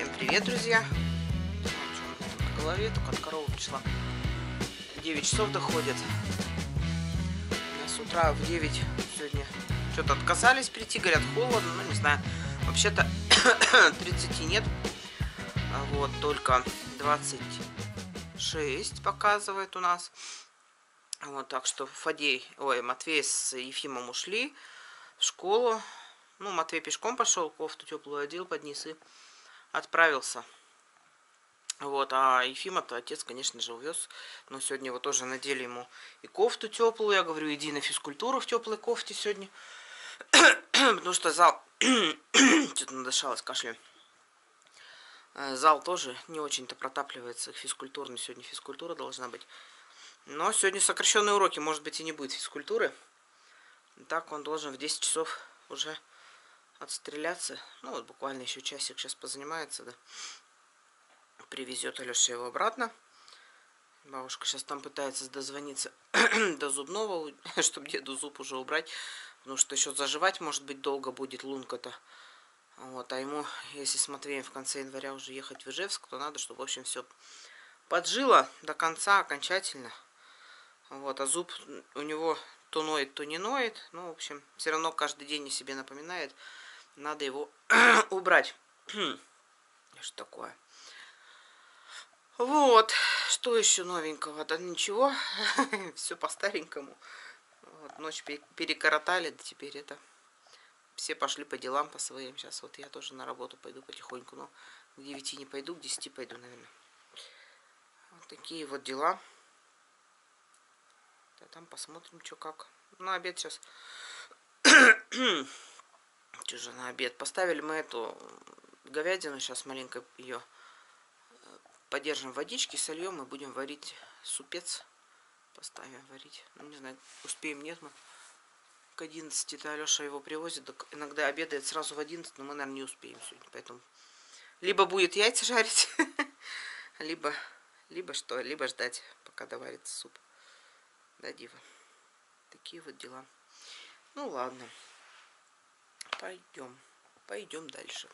Всем привет, друзья! В голове только от коровы пришла. 9 часов доходит. С утра в 9 сегодня что-то отказались прийти, говорят, холодно, ну не знаю. Вообще-то 30 нет. Вот, только 26 показывает у нас. Вот, так что Матвей с Ефимом ушли в школу. Ну, Матвей пешком пошел, кофту теплую одел, поднес и отправился. Вот, а Ефима-то отец, конечно же, увез. Но сегодня его тоже надели ему и кофту теплую. Я говорю, иди на физкультуру в теплой кофте сегодня. Потому что зал... Что-то надышалась кашлем. Зал тоже не очень-то протапливается физкультурный. Сегодня физкультура должна быть. Но сегодня сокращенные уроки. Может быть, и не будет физкультуры. Так он должен в 10 часов уже отстреляться. Ну, вот буквально еще часик сейчас позанимается, да. Привезет Алеша его обратно. Бабушка сейчас там пытается дозвониться до зубного, чтобы деду зуб уже убрать. Потому что еще заживать, может быть, долго будет лунка-то. Вот, а ему, если с Матвеем в конце января уже ехать в Ижевск, то надо, чтобы, в общем, все поджило до конца окончательно. Вот, а зуб у него то ноет, то не ноет. Ну, в общем, все равно каждый день о себе напоминает. Надо его убрать. Что такое? Вот. Что еще новенького? Да ничего. Все по-старенькому. Вот, ночь перекоротали, да теперь это... Все пошли по делам по своим. Сейчас вот я тоже на работу пойду потихоньку. Но к 9 не пойду, к 10 пойду, наверное. Вот такие вот дела. Да там посмотрим, что как. На обед сейчас... Что же на обед? Поставили мы эту говядину, сейчас маленько ее подержим в водичке, сольем и будем варить супец. Поставим варить. Ну, не знаю, успеем, нет мы. К 11-то Алеша его привозит. Иногда обедает сразу в 11, но мы, наверное, не успеем сегодня. Поэтому либо будет яйца жарить, либо ждать, пока доварится суп. Да, Дива? Такие вот дела. Ну, ладно. Пойдем дальше.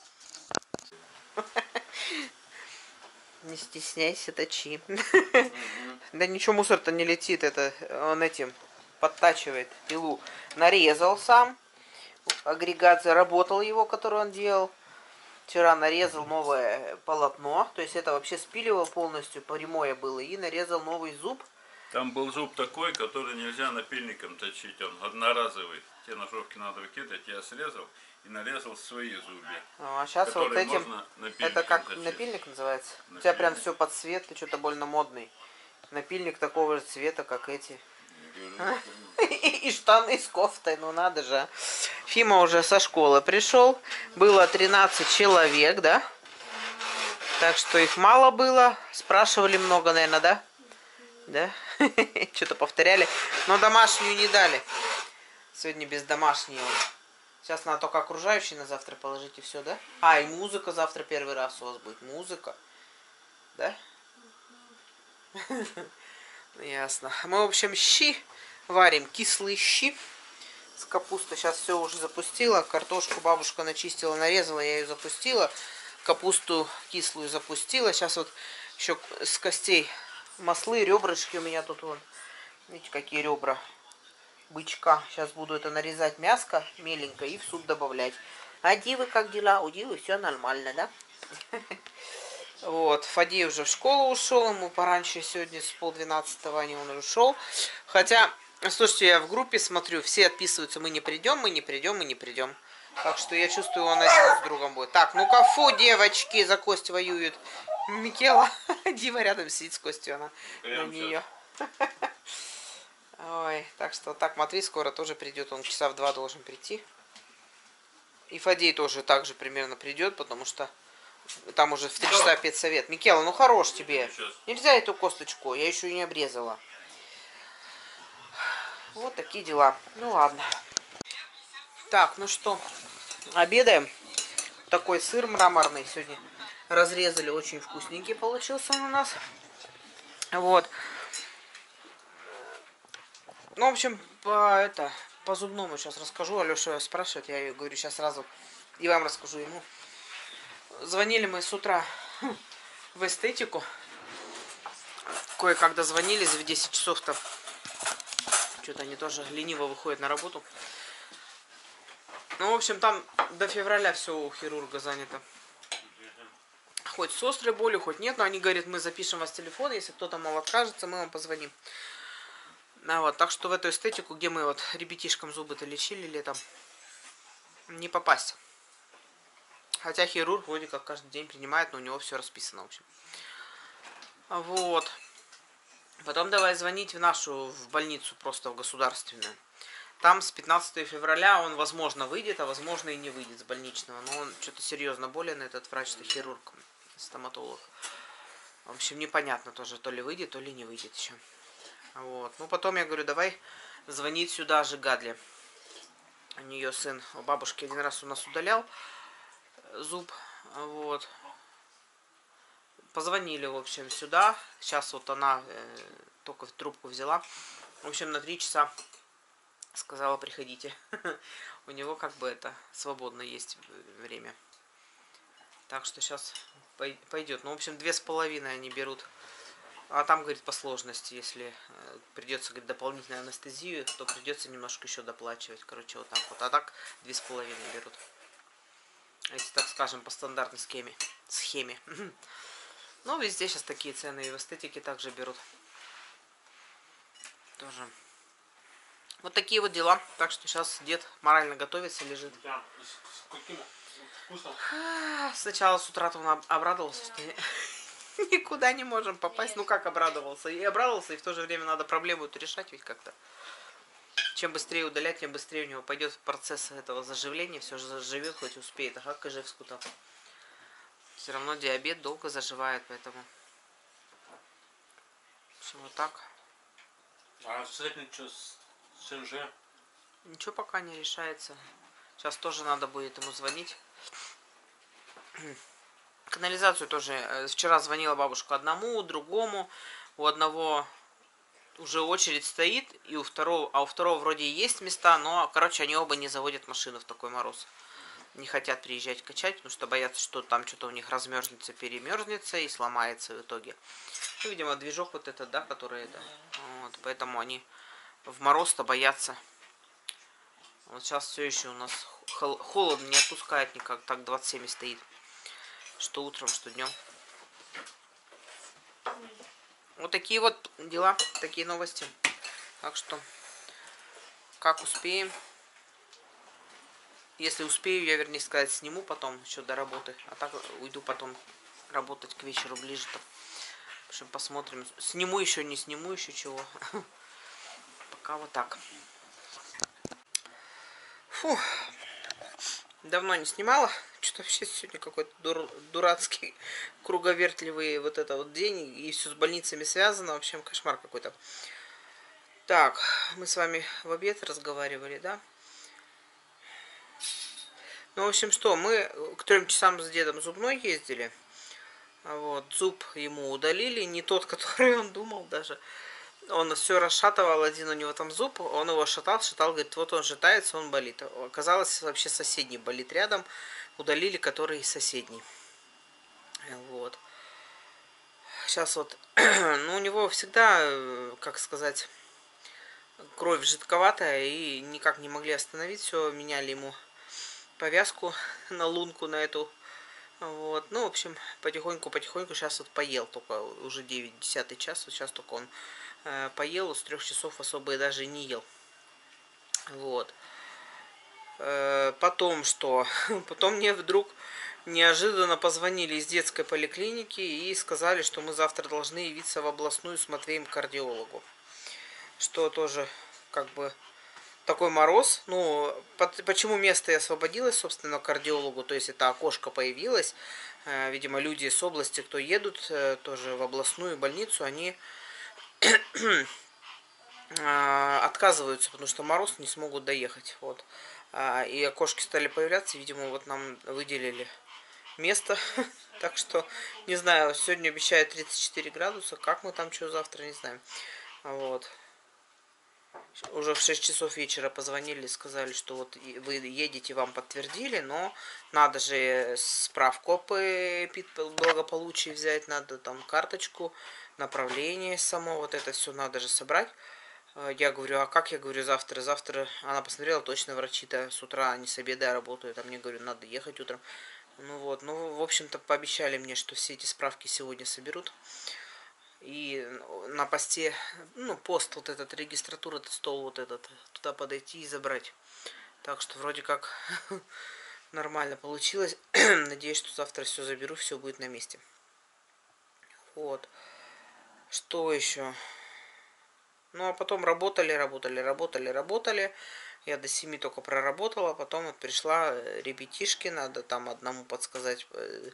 Не стесняйся, точи. Да ничего, мусор-то не летит. Это он этим подтачивает пилу. Нарезал сам. Агрегат заработал его, который он делал. Вчера нарезал новое полотно. То есть это вообще спиливал полностью, прямое было. И нарезал новый зуб. Там был зуб такой, который нельзя напильником точить. Он одноразовый. Те ножовки надо выкидывать. Я срезал и нарезал свои зубья. А сейчас вот этим... Это как точить. Напильник называется? Напильник. У тебя прям все под цвет, ты что-то больно модный. Напильник такого же цвета, как эти. И штаны с кофтой, ну надо же. Фима уже со школы пришел. Было 13 человек, да? Так что их мало было. Спрашивали много, наверное, да? Да? Что-то повторяли. Но домашнюю не дали. Сегодня без домашней. Сейчас надо только окружающие на завтра положить и все, да? А, и музыка завтра первый раз у вас будет. Музыка. Да? Ясно. Мы, в общем, щи варим. Кислые щи с капустой. Сейчас все уже запустила. Картошку бабушка начистила, нарезала. Я ее запустила. Капусту кислую запустила. Сейчас вот еще с костей маслы, ребрышки у меня тут вон. Видите, какие ребра бычка. Сейчас буду это нарезать мяско меленько и в суп добавлять. А Дивы как дела? У Дивы все нормально, да? Вот, Фадей уже в школу ушел, ему пораньше сегодня с 11:30 он уже ушел. Хотя, слушайте, я в группе смотрю, все отписываются, мы не придем, мы не придем, мы не придем. Так что я чувствую, он один с другом будет. Так, ну-ка, фу, девочки, за Кость воюют. Микела, Дива рядом сидит с Костью, она на нее. Ой, так что так, Матвей скоро тоже придет, он часа в 2 должен прийти. И Фадей тоже так же примерно придет, потому что там уже в 3 часа педсовет. Микела, ну хорош тебе. Нельзя эту косточку, я еще и не обрезала. Вот такие дела. Ну ладно. Так, ну что, обедаем. Такой сыр мраморный сегодня разрезали, очень вкусненький получился он у нас. Вот. Ну, в общем, по зубному сейчас расскажу. Алеша спрашивает, я говорю, сейчас сразу и вам расскажу ему. звонили мы с утра в эстетику. Кое-когда звонились в 10 часов-то. Что-то они тоже лениво выходят на работу. Ну, в общем, там до февраля все у хирурга занято. Хоть с острой болью, хоть нет. Но они говорят, мы запишем вас телефон. Если кто-то, мол, откажется, мы вам позвоним. Вот, так что в эту эстетику, где мы вот ребятишкам зубы-то лечили летом, не попасть. Хотя хирург вроде как каждый день принимает, но у него все расписано, в общем. Вот. Потом давай звонить в нашу, в больницу, просто в государственную. Там с 15 февраля он, возможно, выйдет, а возможно и не выйдет с больничного. Но он что-то серьезно болен, этот врач-то хирург, стоматолог. В общем, непонятно тоже, то ли выйдет, то ли не выйдет еще. Вот. Ну, потом я говорю, давай звонить сюда же Гадле. У нее сын у бабушки один раз у нас удалял зуб. Вот. Позвонили, в общем, сюда. Сейчас вот она только трубку взяла. В общем, на 3 часа сказала, приходите. У него как бы это свободно есть время. Так что сейчас пойдет. Ну, в общем, 2,5 они берут. А там, говорит, по сложности. Если придется, говорит, дополнительную анестезию, то придется немножко еще доплачивать. Короче, вот так вот. А так 2,5 берут. Если, так скажем, по стандартной схеме. Ну, везде сейчас такие цены, и в эстетике также берут. Тоже. Вот такие вот дела. Так что сейчас дед морально готовится, лежит. Да, с каким вкусом? Сначала с утра он обрадовался, что никуда не можем попасть. Ну, как обрадовался? И обрадовался, и в то же время надо проблему эту решать ведь как-то. Чем быстрее удалять, тем быстрее у него пойдет процесс этого заживления. Все же заживет, хоть успеет. Ага, Кожевску-то. Все равно диабет долго заживает, поэтому. В общем, вот так. А с этим что, с СНЖ? Ничего пока не решается. Сейчас тоже надо будет ему звонить. Канализацию тоже. Вчера звонила бабушка одному, другому. У одного уже очередь стоит, и у второго вроде есть места, но, короче, они оба не заводят машину в такой мороз. Не хотят приезжать качать, потому что боятся, что там что-то у них размерзнется, перемерзнется и сломается в итоге. Ну, видимо, движок вот этот, да, который это. Вот, поэтому они в мороз-то боятся. Вот сейчас все еще у нас холодно, не отпускает никак, так 27 стоит. Что утром, что днем. Вот такие вот дела, такие новости. Так что, как успеем. Если успею, я, вернее сказать, сниму потом еще до работы. А так уйду потом работать к вечеру ближе-то. В общем, посмотрим. Сниму еще, не сниму еще чего. Пока вот так. Фу. Давно не снимала. Что-то вообще сегодня какой-то дурацкий, круговертливый вот это вот день. И все с больницами связано. В общем, кошмар какой-то. Так, мы с вами в обед разговаривали, да? Ну, в общем, что, мы к 3 часам с дедом зубной ездили. Вот, зуб ему удалили, не тот, который он думал даже. Он все расшатывал, один у него там зуб, он его шатал, говорит, вот он шатается, он болит. Оказалось, вообще соседний болит рядом, удалили, который соседний. Вот. Сейчас вот, ну, у него всегда, как сказать, кровь жидковатая, и никак не могли остановить, все, меняли ему повязку на лунку на эту. Вот. Ну, в общем, потихоньку сейчас вот поел, только уже 9-10 час, вот сейчас только он поел, с 3 часов особо и даже не ел. Вот. Потом что? Потом мне вдруг неожиданно позвонили из детской поликлиники и сказали, что мы завтра должны явиться в областную с Матвеем к кардиологу. Что тоже как бы такой мороз. Ну, почему место и освободилось, собственно, кардиологу, то есть это окошко появилось. Видимо, люди с области, кто едут тоже в областную больницу, они отказываются, потому что мороз, не смогут доехать. Вот. И окошки стали появляться, видимо, вот нам выделили место. Так что, не знаю, сегодня обещают 34 градуса. Как мы там что завтра, не знаем. Вот. Уже в 6 часов вечера позвонили, сказали, что вот вы едете, вам подтвердили, но надо же справку о благополучии взять, надо там карточку, направление само, вот это все надо же собрать. Я говорю, а как, я говорю, завтра? Завтра она посмотрела, точно врачи-то с утра, они с обеда работают, а мне, говорю, надо ехать утром. Ну вот, ну, в общем-то, пообещали мне, что все эти справки сегодня соберут. И на посте, ну, пост вот этот, регистратура, стол вот этот, туда подойти и забрать. Так что вроде как нормально получилось. Надеюсь, что завтра все заберу, все будет на месте. Вот. Что еще? Ну, а потом работали. Я до 7 только проработала, потом вот пришла ребятишки, надо там одному подсказать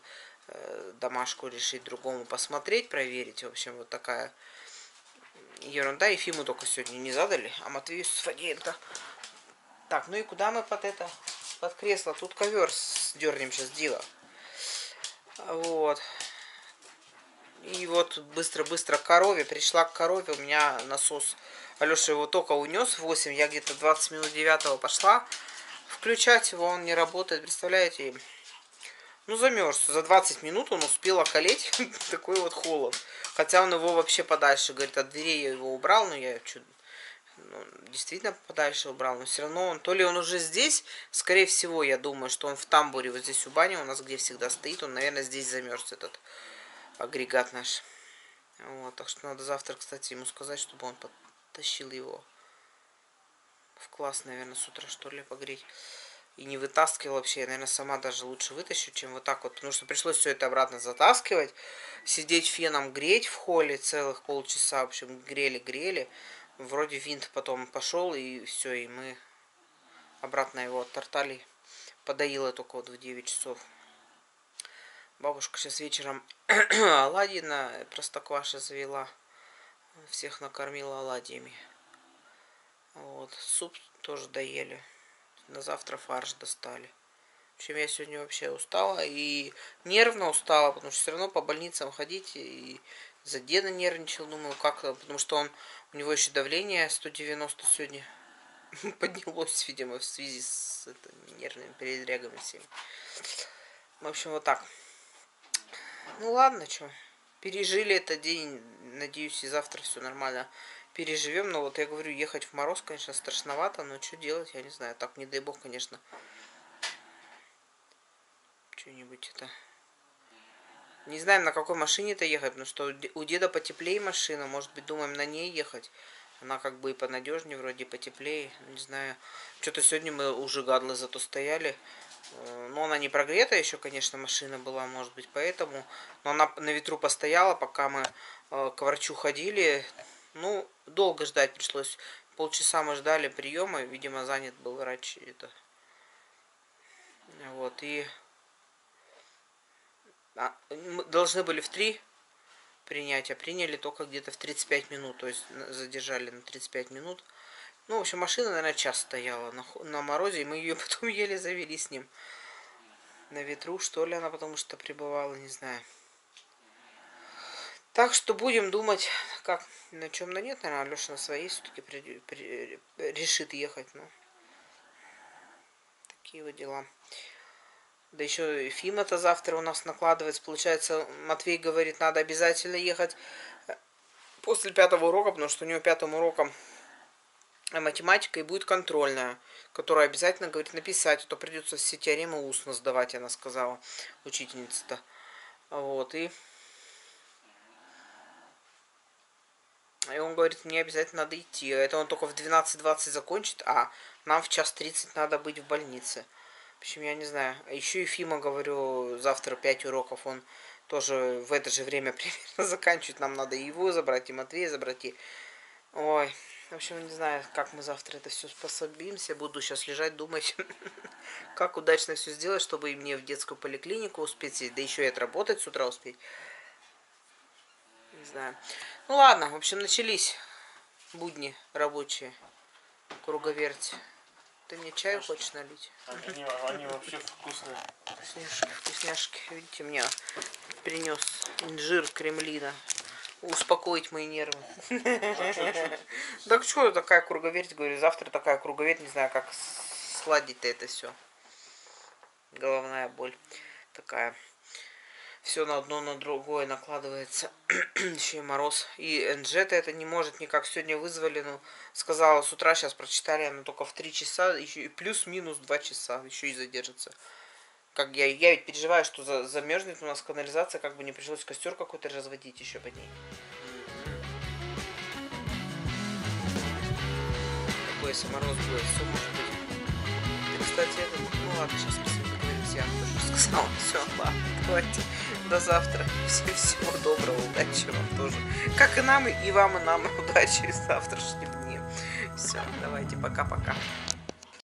домашку решить, другому посмотреть, проверить. В общем, вот такая ерунда. Ефиму только сегодня не задали, а Матвею с Фадеем-то. Так, ну и куда мы под это? Под кресло. Тут ковер сдернем сейчас, диво. Вот. И вот быстро-быстро к корове. Пришла к корове, у меня насос. Алеша его только унес в 8, я где-то 20 минут 9 пошла включать его, он не работает, представляете? Ну, замерз. За 20 минут он успел околеть. Такой вот холод. Хотя он его вообще подальше, говорит, от дверей я его убрал, но я действительно подальше убрал. Но все равно он, то ли он уже здесь, скорее всего, я думаю, что он в тамбуре вот здесь у бани, у нас где всегда стоит, он, наверное, здесь замерз, этот агрегат наш. Вот, так что надо завтра, кстати, ему сказать, чтобы он подтащил его в класс, наверное, с утра, что ли, погреть. И не вытаскивал вообще. Я, наверное, сама даже лучше вытащу, чем вот так вот. Потому что пришлось все это обратно затаскивать. Сидеть феном греть в холле целых полчаса. В общем, грели. Вроде винт потом пошел, и все. И мы обратно его оттортали. Подоила только вот в 9 часов. Бабушка сейчас вечером оладьи на Простокваше завела. Всех накормила оладьями. Вот. Суп тоже доели. На завтра фарш достали. В общем, я сегодня вообще устала и нервно устала, потому что все равно по больницам ходить. И за деда нервничал, думаю, как, потому что у него еще давление 190 сегодня поднялось, видимо, в связи с нервными передрягами всеми. В общем, вот так. Ну ладно, что. Пережили этот день. Надеюсь, и завтра все нормально переживем. Но вот я говорю, ехать в мороз, конечно, страшновато, но что делать, я не знаю. Так, не дай бог, конечно. Что-нибудь это... Не знаем, на какой машине-то ехать, потому что у деда потеплее машина. Может быть, думаем на ней ехать. Она как бы и понадежнее, вроде потеплее. Не знаю. Что-то сегодня мы уже гадлы зато стояли. Но она не прогрета еще, конечно, машина была, может быть, поэтому. Но она на ветру постояла, пока мы к врачу ходили. Ну, долго ждать пришлось. Полчаса мы ждали приема. Видимо, занят был врач. Это. Вот, и... мы должны были в 3 принять, а приняли только где-то в 35 минут. То есть задержали на 35 минут. Ну, в общем, машина, наверное, час стояла на морозе, и мы ее потом еле завели с ним. На ветру, что ли, она потому что пребывала, не знаю. Так что будем думать, как, на чем, на нет, наверное, Алеша на своей все-таки решит ехать. Ну, такие вот дела. Да еще Ефима-то завтра у нас накладывается. Получается, Матвей говорит, надо обязательно ехать после 5-го урока, потому что у него 5-м уроком математика и будет контрольная, которую обязательно, говорит, написать, а то придется все теоремы устно сдавать, она сказала, учительница-то. Вот, и он говорит, мне обязательно надо идти. Это он только в 12:20 закончит, а нам в 1:30 надо быть в больнице. В общем, я не знаю. А еще Ефима, говорю, завтра 5 уроков, он тоже в это же время примерно заканчивает. Нам надо и его забрать, и Матвея забрать, и... Ой, в общем, не знаю, как мы завтра это все способимся. Буду сейчас лежать, думать, как удачно все сделать, чтобы и мне в детскую поликлинику успеть, да еще и отработать с утра успеть. Не знаю. Ну ладно, в общем, начались будни рабочие, круговерть. Ты мне чаю хочешь налить? Они вообще вкусные. Вкусняшки. Видите, мне принес инжир кремлина. успокоить мои нервы. А чё? Так что такая круговерть, говорю, завтра такая круговерть, не знаю, как сладить-то это все. Головная боль такая. Все на одно, на другое накладывается. Еще и мороз. И НЖ-то это не может никак. Сегодня вызвали, ну, сказала с утра, сейчас прочитали, но только в 3 часа, еще и плюс-минус 2 часа, еще и задержится. Как я ведь переживаю, что замерзнет у нас канализация, как бы не пришлось костер какой-то разводить еще под ней. Такой если мороз будет, все может быть. Ты, кстати, это, ну ладно, сейчас мы с вами поговорим, я вам тоже сказала. Все, ладно, давайте, до завтра. Всего доброго, удачи вам тоже. Как и нам, и вам, и нам удачи в завтрашнем дне. Все, давайте, пока-пока.